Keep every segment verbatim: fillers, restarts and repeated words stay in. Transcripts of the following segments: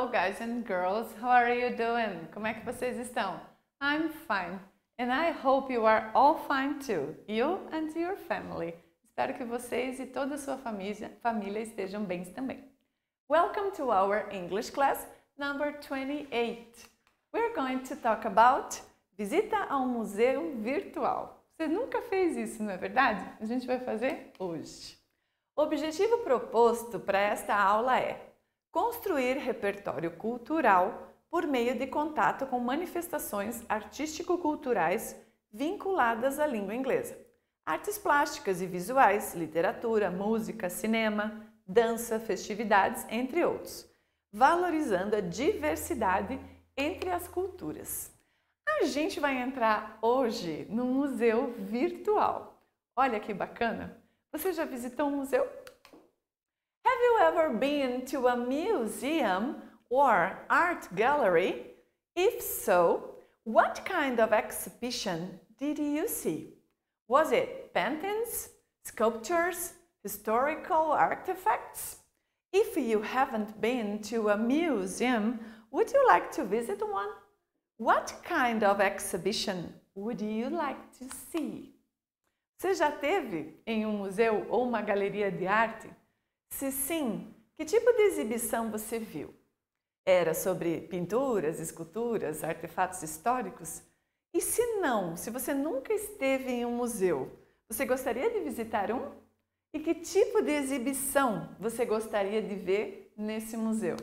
Hello guys and girls, how are you doing? Como é que vocês estão? I'm fine and I hope you are all fine too, you and your family. Espero que vocês e toda a sua família, família estejam bem também. Welcome to our English class number twenty-eight. We're going to talk about visita ao museu virtual. Você nunca fez isso, não é verdade? A gente vai fazer hoje. O objetivo proposto para esta aula é construir repertório cultural por meio de contato com manifestações artístico-culturais vinculadas à língua inglesa. Artes plásticas e visuais, literatura, música, cinema, dança, festividades, entre outros, valorizando a diversidade entre as culturas. A gente vai entrar hoje no museu virtual. Olha que bacana! Você já visitou um museu? Have you ever been to a museum or art gallery? If so, what kind of exhibition did you see? Was it paintings, sculptures, historical artifacts? If you haven't been to a museum, would you like to visit one? What kind of exhibition would you like to see? Você já esteve em um museu ou uma galeria de arte? Se sim, que tipo de exibição você viu? Era sobre pinturas, esculturas, artefatos históricos? E se não, se você nunca esteve em um museu, você gostaria de visitar um? E que tipo de exibição você gostaria de ver nesse museu?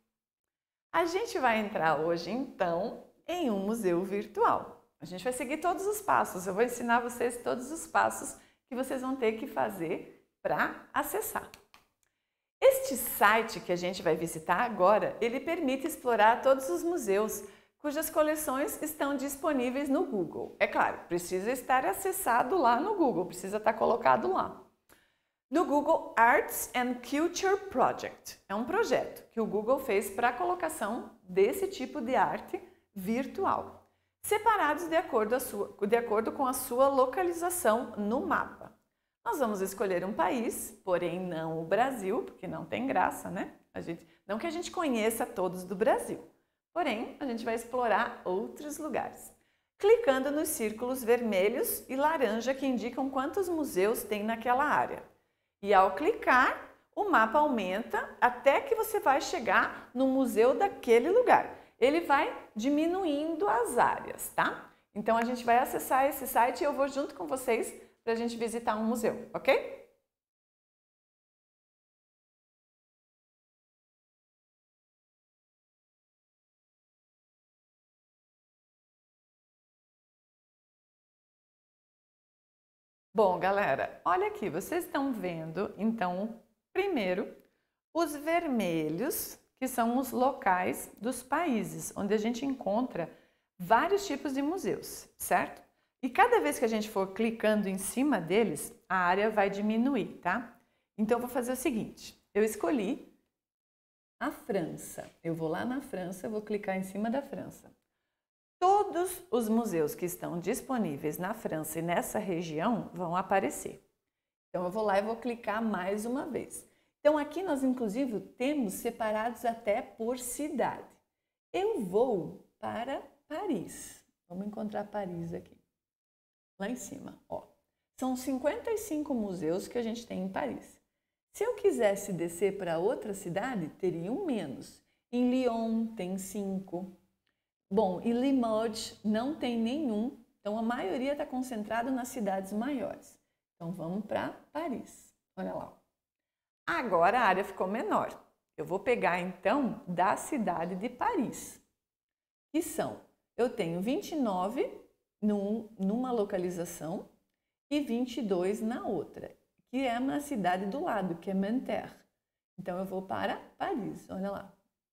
A gente vai entrar hoje, então, em um museu virtual. A gente vai seguir todos os passos. Eu vou ensinar vocês todos os passos que vocês vão ter que fazer para acessar. Este site que a gente vai visitar agora, ele permite explorar todos os museus cujas coleções estão disponíveis no Google. É claro, precisa estar acessado lá no Google, precisa estar colocado lá. No Google Arts and Culture Project. É um projeto que o Google fez para a colocação desse tipo de arte virtual, separados de acordo, a sua, de acordo com a sua localização no mapa. Nós vamos escolher um país, porém não o Brasil, porque não tem graça, né? A gente, não que a gente conheça todos do Brasil, porém a gente vai explorar outros lugares. Clicando nos círculos vermelhos e laranja que indicam quantos museus tem naquela área. E ao clicar, o mapa aumenta até que você vai chegar no museu daquele lugar. Ele vai diminuindo as áreas, tá? Então a gente vai acessar esse site e eu vou junto com vocês para a gente visitar um museu, ok? Bom, galera, olha aqui, vocês estão vendo, então, primeiro, os vermelhos, que são os locais dos países, onde a gente encontra vários tipos de museus, certo? E cada vez que a gente for clicando em cima deles, a área vai diminuir, tá? Então, eu vou fazer o seguinte, eu escolhi a França. Eu vou lá na França, vou clicar em cima da França. Todos os museus que estão disponíveis na França e nessa região vão aparecer. Então, eu vou lá e vou clicar mais uma vez. Então, aqui nós, inclusive, temos separados até por cidade. Eu vou para Paris. Vamos encontrar Paris aqui. Lá em cima, ó. São cinquenta e cinco museus que a gente tem em Paris. Se eu quisesse descer para outra cidade, teria um menos. Em Lyon tem cinco. Bom, em Limoges não tem nenhum. Então, a maioria está concentrada nas cidades maiores. Então, vamos para Paris. Olha lá. Agora a área ficou menor. Eu vou pegar, então, da cidade de Paris. Que são, eu tenho vinte e nove num, numa localização e vinte e dois na outra, que é na cidade do lado, que é Nanterre. Então, eu vou para Paris, olha lá.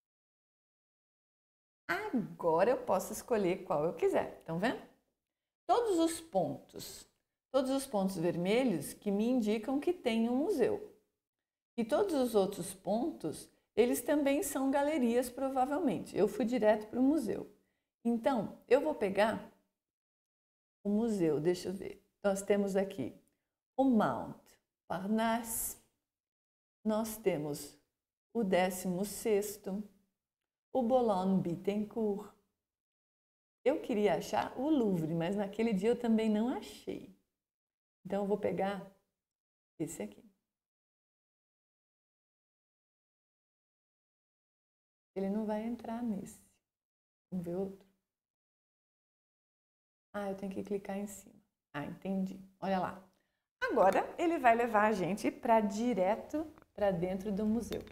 Agora eu posso escolher qual eu quiser, estão vendo? Todos os pontos, todos os pontos vermelhos que me indicam que tem um museu. E todos os outros pontos, eles também são galerias, provavelmente. Eu fui direto para o museu. Então, eu vou pegar o museu, deixa eu ver. Nós temos aqui o Mont Parnasse, nós temos o décimo sexto, o Boulogne-Billancourt. Eu queria achar o Louvre, mas naquele dia eu também não achei. Então eu vou pegar esse aqui. Ele não vai entrar nesse. Vamos ver outro? Ah, eu tenho que clicar em cima. Ah, entendi. Olha lá. Agora ele vai levar a gente para direto para dentro do museu.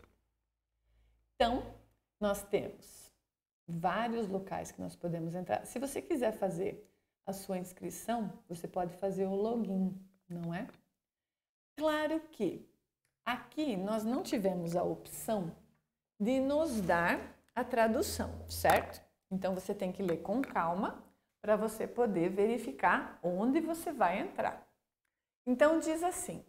Então, nós temos vários locais que nós podemos entrar. Se você quiser fazer a sua inscrição, você pode fazer o login, não é? Claro que aqui nós não tivemos a opção de nos dar a tradução, certo? Então você tem que ler com calma para você poder verificar onde você vai entrar. Então diz assim: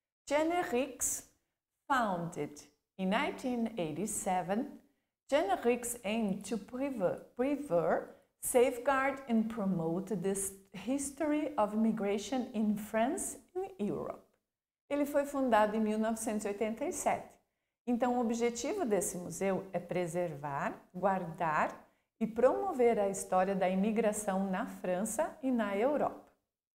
Generics founded in nineteen eighty-seven, Generics aimed to preserve, preserve, safeguard and promote the history of immigration in France and Europe. Ele foi fundado em mil novecentos e oitenta e sete. Então, o objetivo desse museu é preservar, guardar e promover a história da imigração na França e na Europa.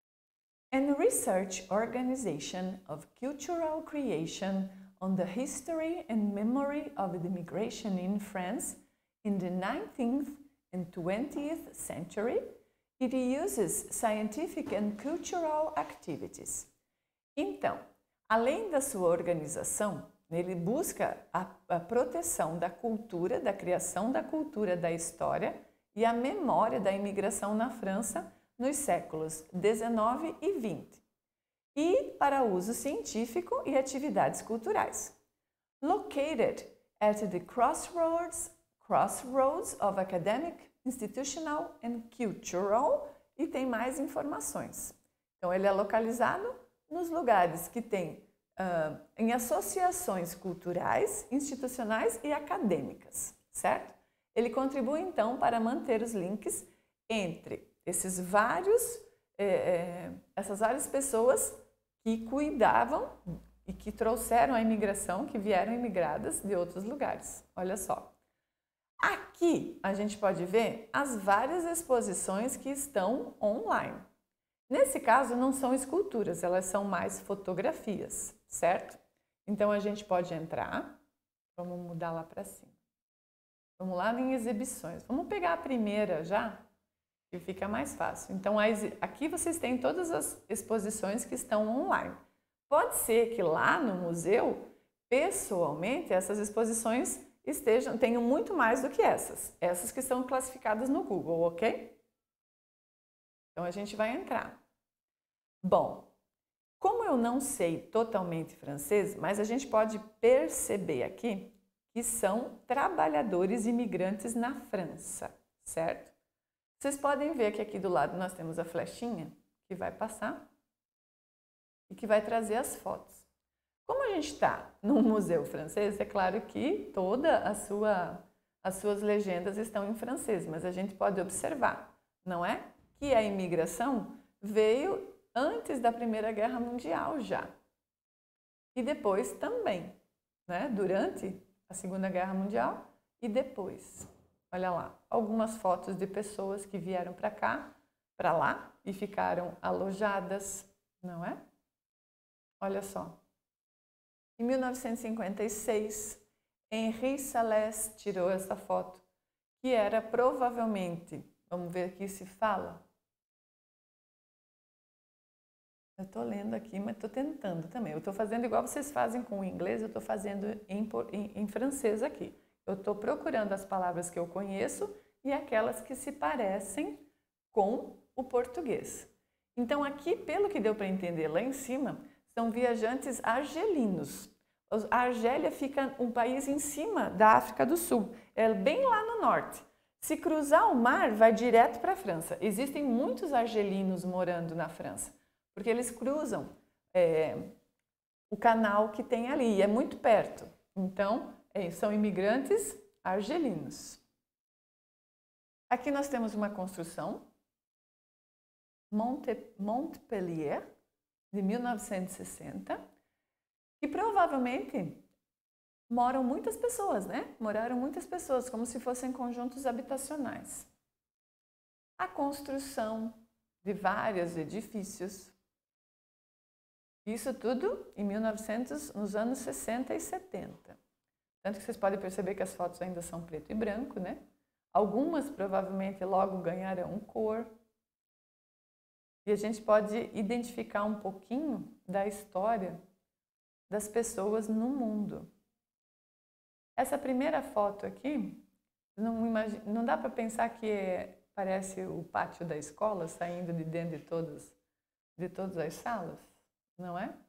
And research organization of cultural creation on the history and memory of the immigration in France in the nineteenth and twentieth century, it uses scientific and cultural activities. Então, além da sua organização, ele busca a, a proteção da cultura, da criação da cultura da história e a memória da imigração na França nos séculos dezenove e vinte, e para uso científico e atividades culturais. Located at the crossroads, crossroads of academic, institutional and cultural, e tem mais informações. Então, ele é localizado nos lugares que tem Uh, em associações culturais, institucionais e acadêmicas, certo? Ele contribui, então, para manter os links entre esses vários, é, é, essas várias pessoas que cuidavam e que trouxeram a imigração, que vieram imigradas de outros lugares. Olha só. Aqui a gente pode ver as várias exposições que estão online. Nesse caso, não são esculturas, elas são mais fotografias, certo? Então, a gente pode entrar, vamos mudar lá para cima. Vamos lá em exibições. Vamos pegar a primeira já, que fica mais fácil. Então, aqui vocês têm todas as exposições que estão online. Pode ser que lá no museu, pessoalmente, essas exposições estejam, tenham muito mais do que essas. Essas que estão classificadas no Google, ok? Então, a gente vai entrar. Bom, como eu não sei totalmente francês, mas a gente pode perceber aqui que são trabalhadores imigrantes na França, certo? Vocês podem ver que aqui do lado nós temos a flechinha que vai passar e que vai trazer as fotos. Como a gente está num museu francês, é claro que toda a sua, as suas legendas estão em francês, mas a gente pode observar, não é? Que a imigração veio antes da Primeira Guerra Mundial já. E depois também, né? Durante a Segunda Guerra Mundial e depois. Olha lá, algumas fotos de pessoas que vieram para cá, para lá e ficaram alojadas, não é? Olha só. Em mil novecentos e cinquenta e seis, Henri Salès tirou essa foto, que era provavelmente, vamos ver aqui se fala. Eu estou lendo aqui, mas estou tentando também. Eu estou fazendo igual vocês fazem com o inglês, eu estou fazendo em, em, em francês aqui. Eu estou procurando as palavras que eu conheço e aquelas que se parecem com o português. Então, aqui, pelo que deu para entender lá em cima, são viajantes argelinos. A Argélia fica um país em cima da África do Sul, é bem lá no norte. Se cruzar o mar, vai direto para a França. Existem muitos argelinos morando na França, porque eles cruzam é, o canal que tem ali, é muito perto. Então, é, são imigrantes argelinos. Aqui nós temos uma construção, Monte, Montpellier, de mil novecentos e sessenta, e provavelmente moram muitas pessoas, né? Moraram muitas pessoas, como se fossem conjuntos habitacionais. A construção de vários edifícios. Isso tudo em mil e novecentos, nos anos sessenta e setenta. Tanto que vocês podem perceber que as fotos ainda são preto e branco, né? Algumas provavelmente logo ganharão cor. E a gente pode identificar um pouquinho da história das pessoas no mundo. Essa primeira foto aqui, não, imagine, não dá para pensar que é, parece o pátio da escola, saindo de dentro de, todos, de todas as salas, não é?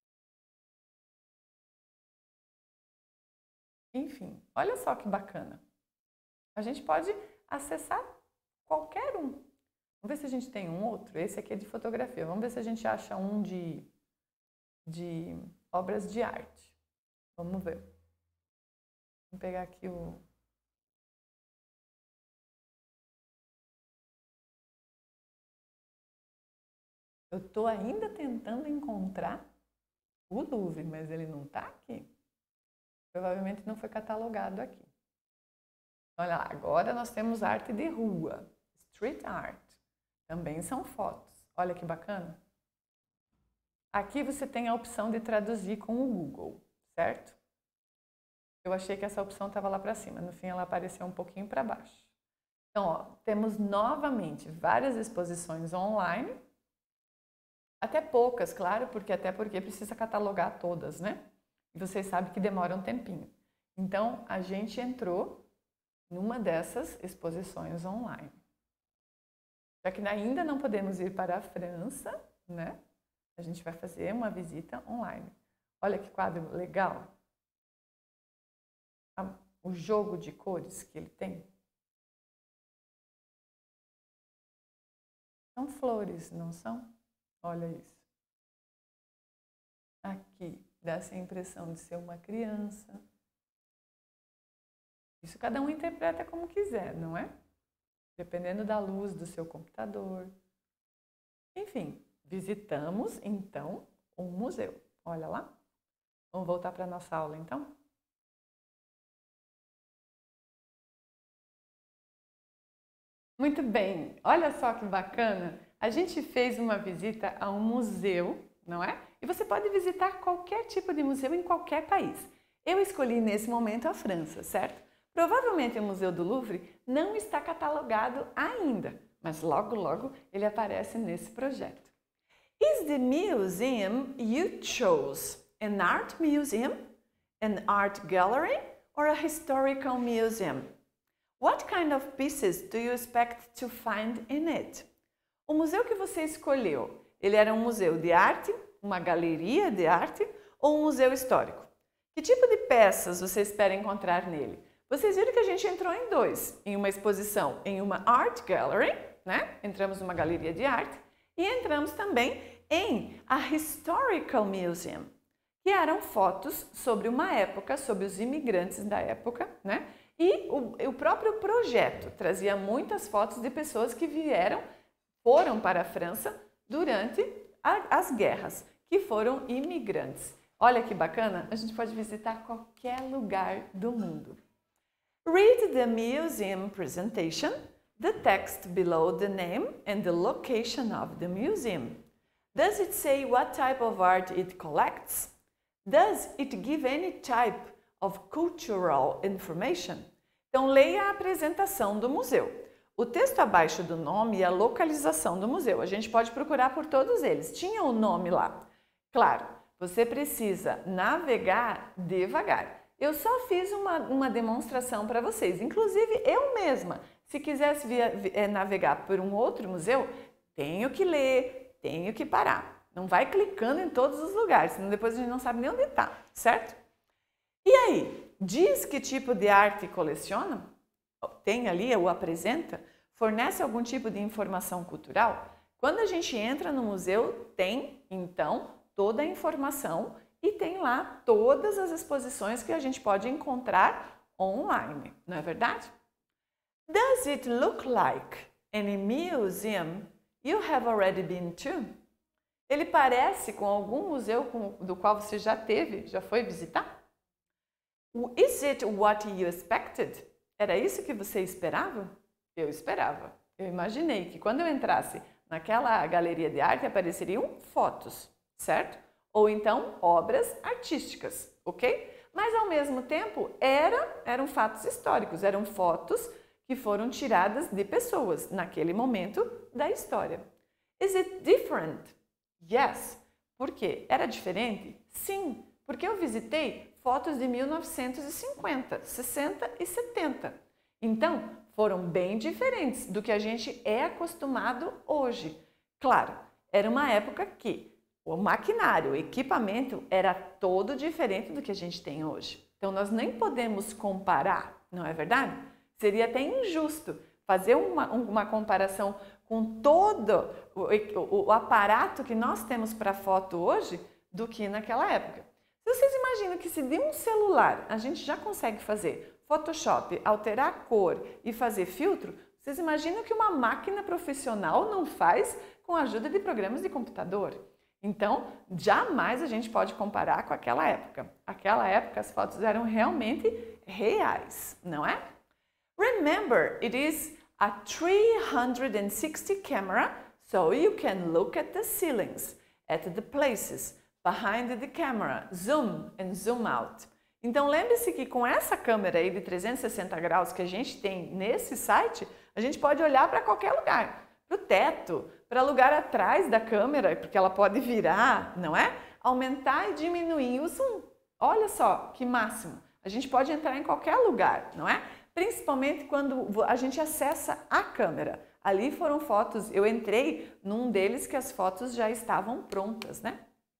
Enfim, olha só que bacana. A gente pode acessar qualquer um. Vamos ver se a gente tem um outro. Esse aqui é de fotografia. Vamos ver se a gente acha um de, de obras de arte. Vamos ver. Vamos pegar aqui o... Eu estou ainda tentando encontrar o Louvre, mas ele não está aqui. Provavelmente não foi catalogado aqui. Olha lá, agora nós temos arte de rua, street art. Também são fotos. Olha que bacana. Aqui você tem a opção de traduzir com o Google, certo? Eu achei que essa opção estava lá para cima, no fim ela apareceu um pouquinho para baixo. Então, ó, temos novamente várias exposições online, até poucas, claro, porque até porque precisa catalogar todas, né? E vocês sabem que demora um tempinho. Então, a gente entrou numa dessas exposições online. Já que ainda não podemos ir para a França, né? A gente vai fazer uma visita online. Olha que quadro legal. O jogo de cores que ele tem. São flores, não são? Olha isso. Aqui dá essa impressão de ser uma criança. Isso cada um interpreta como quiser, não é? Dependendo da luz do seu computador. Enfim, visitamos então um museu. Olha lá. Vamos voltar para a nossa aula então? Muito bem, olha só que bacana. A gente fez uma visita a um museu, não é? E você pode visitar qualquer tipo de museu em qualquer país. Eu escolhi nesse momento a França, certo? Provavelmente o Museu do Louvre não está catalogado ainda, mas logo, logo ele aparece nesse projeto. Is the museum you chose an art museum, an art gallery, or a historical museum? What kind of pieces do you expect to find in it? O museu que você escolheu, ele era um museu de arte, uma galeria de arte ou um museu histórico? Que tipo de peças você espera encontrar nele? Vocês viram que a gente entrou em dois, em uma exposição, em uma art gallery, né? Entramos numa galeria de arte e entramos também em a historical museum, que eram fotos sobre uma época, sobre os imigrantes da época, né? E o, o próprio projeto trazia muitas fotos de pessoas que vieram, foram para a França durante a, as guerras, que foram imigrantes. Olha que bacana, a gente pode visitar qualquer lugar do mundo. Read the museum presentation, the text below the name and the location of the museum. Does it say what type of art it collects? Does it give any type of cultural information? Então, leia a apresentação do museu. O texto abaixo do nome e a localização do museu. A gente pode procurar por todos eles. Tinha o nome lá. Claro, você precisa navegar devagar. Eu só fiz uma, uma demonstração para vocês. Inclusive, eu mesma, se quisesse via, é, navegar por um outro museu, tenho que ler, tenho que parar. Não vai clicando em todos os lugares, senão depois a gente não sabe nem onde está, certo? E aí, diz que tipo de arte coleciona? Tem ali, ou apresenta? Fornece algum tipo de informação cultural? Quando a gente entra no museu, tem, então, toda a informação e tem lá todas as exposições que a gente pode encontrar online, não é verdade? Does it look like any museum you have already been to? Ele parece com algum museu do qual você já teve, já foi visitar? Is it what you expected? Era isso que você esperava? Eu esperava. Eu imaginei que quando eu entrasse naquela galeria de arte apareceriam fotos, certo? Ou então obras artísticas, ok? Mas ao mesmo tempo era, eram fatos históricos, eram fotos que foram tiradas de pessoas naquele momento da história. Is it different? Yes. Por quê? Era diferente? Sim, porque eu visitei fotos de mil novecentos e cinquenta, sessenta e setenta. Então, foram bem diferentes do que a gente é acostumado hoje. Claro, era uma época que o maquinário, o equipamento era todo diferente do que a gente tem hoje. Então, nós nem podemos comparar, não é verdade? Seria até injusto fazer uma, uma comparação com todo o, o, o aparato que nós temos para foto hoje do que naquela época. Se vocês imaginam que se de um celular a gente já consegue fazer Photoshop, alterar a cor e fazer filtro, vocês imaginam que uma máquina profissional não faz com a ajuda de programas de computador? Então, jamais a gente pode comparar com aquela época. Aquela época as fotos eram realmente reais, não é? Remember, it is a three hundred sixty camera, so you can look at the ceilings, at the places behind the camera, zoom and zoom out. Então lembre-se que com essa câmera aí de trezentos e sessenta graus que a gente tem nesse site, a gente pode olhar para qualquer lugar, para o teto, para lugar atrás da câmera, porque ela pode virar, não é? Aumentar e diminuir o zoom. Olha só que máximo. A gente pode entrar em qualquer lugar, não é? Principalmente quando a gente acessa a câmera. Ali foram fotos, eu entrei num deles que as fotos já estavam prontas, né?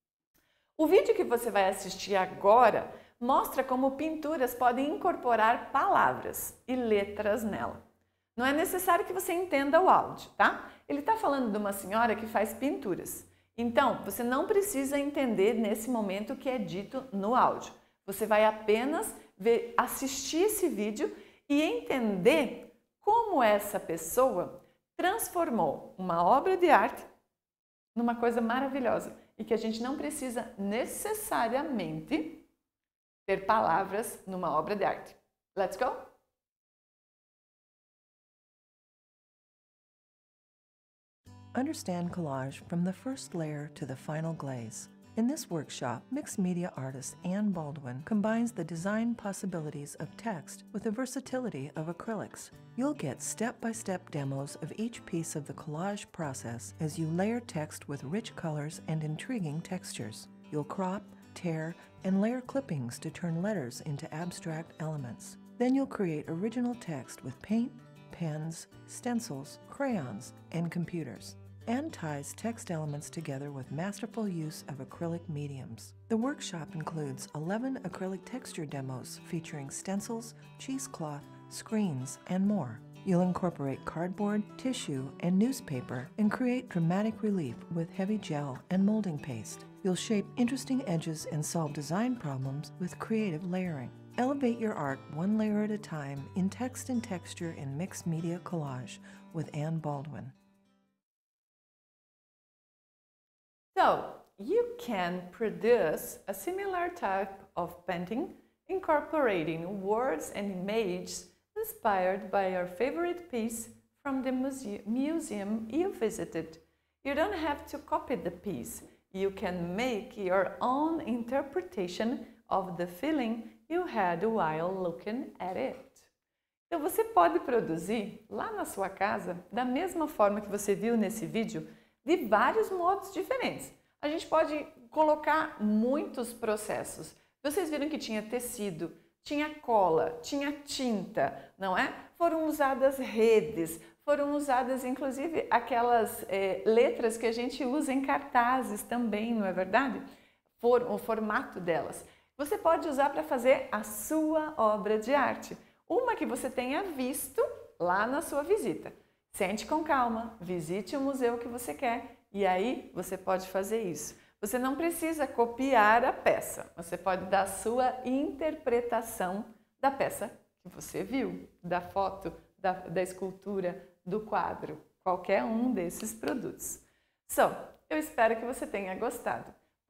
O vídeo que você vai assistir agora mostra como pinturas podem incorporar palavras e letras nela. Não é necessário que você entenda o áudio, tá? Ele está falando de uma senhora que faz pinturas. Então, você não precisa entender nesse momento o que é dito no áudio. Você vai apenas ver, assistir esse vídeo e entender como essa pessoa transformou uma obra de arte numa coisa maravilhosa e que a gente não precisa necessariamente ter palavras numa obra de arte. Let's go? Understand collage from the first layer to the final glaze. In this workshop, mixed media artist Anne Baldwin combines the design possibilities of text with the versatility of acrylics. You'll get step-by-step demos of each piece of the collage process as you layer text with rich colors and intriguing textures. You'll crop, tear, and layer clippings to turn letters into abstract elements. Then you'll create original text with paint, pens, stencils, crayons, and computers. Anne ties text elements together with masterful use of acrylic mediums. The workshop includes eleven acrylic texture demos featuring stencils, cheesecloth, screens, and more. You'll incorporate cardboard, tissue, and newspaper and create dramatic relief with heavy gel and molding paste. You'll shape interesting edges and solve design problems with creative layering. Elevate your art one layer at a time in text and texture in mixed media collage with Anne Baldwin. So, you can produce a similar type of painting incorporating words and images inspired by your favorite piece from the muse museum you visited. You don't have to copy the piece. You can make your own interpretation of the feeling you had while looking at it. Então você pode produzir lá na sua casa, da mesma forma que você viu nesse vídeo, de vários modos diferentes. A gente pode colocar muitos processos. Vocês viram que tinha tecido, tinha cola, tinha tinta, não é? Foram usadas redes, foram usadas inclusive aquelas é, letras que a gente usa em cartazes também, não é verdade? For, o formato delas. Você pode usar para fazer a sua obra de arte. Uma que você tenha visto lá na sua visita. Sente com calma, visite o museu que você quer e aí você pode fazer isso. Você não precisa copiar a peça, você pode dar a sua interpretação da peça que você viu, da foto, da, da escultura, do quadro, qualquer um desses produtos. So, eu espero que você tenha gostado.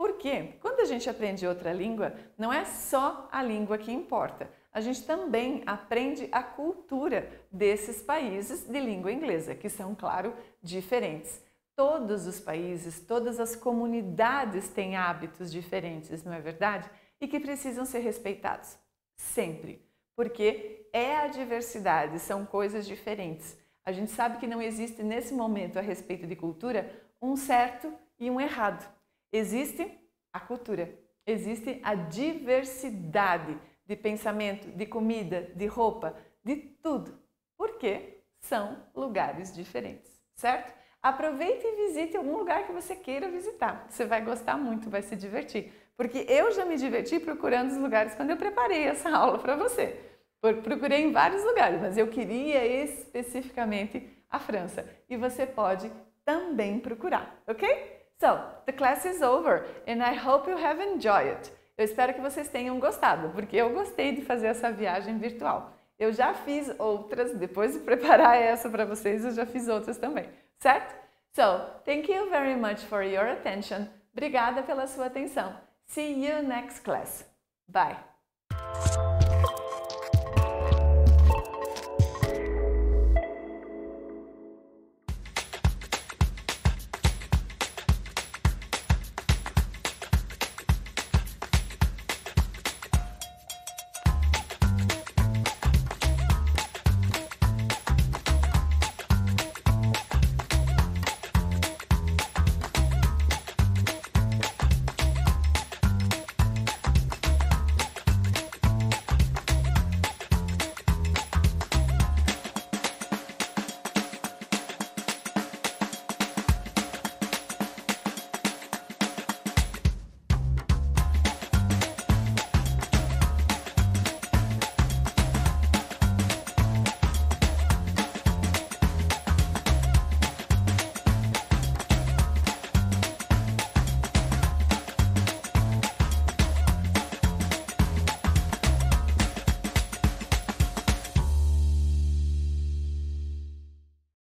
Porque quando a gente aprende outra língua, não é só a língua que importa. A gente também aprende a cultura desses países de língua inglesa, que são, claro, diferentes. Todos os países, todas as comunidades têm hábitos diferentes, não é verdade? E que precisam ser respeitados, sempre. Porque é a diversidade, são coisas diferentes. A gente sabe que não existe nesse momento a respeito de cultura um certo e um errado. Existe a cultura, existe a diversidade de pensamento, de comida, de roupa, de tudo. Porque são lugares diferentes, certo? Aproveite e visite algum lugar que você queira visitar. Você vai gostar muito, vai se divertir. Porque eu já me diverti procurando os lugares quando eu preparei essa aula para você. Procurei em vários lugares, mas eu queria especificamente a França. E você pode também procurar, ok? So, the class is over and I hope you have enjoyed it. Eu espero que vocês tenham gostado, porque eu gostei de fazer essa viagem virtual. Eu já fiz outras, depois de preparar essa para vocês, eu já fiz outras também, certo? So, thank you very much for your attention. Obrigada pela sua atenção. See you next class. Bye!